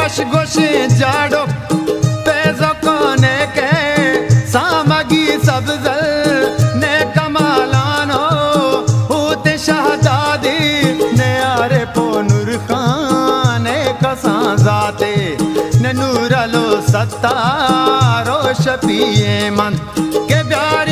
गोश गोश जाड़ो Peugeot कोने के सामगी सब्जल ने कमालानो होते शहजादी ने आरे पो नूर खान कसा जाते ने नूरलो सत्तारो शफीए मन के प्यार